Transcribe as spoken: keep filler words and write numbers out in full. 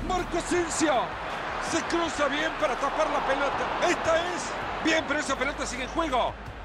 Marco Asensio. Se cruza bien para tapar la pelota. Esta es. Bien, pero esa pelota sigue en juego.